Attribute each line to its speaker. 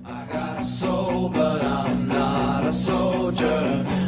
Speaker 1: I got soul, but I'm not a soldier.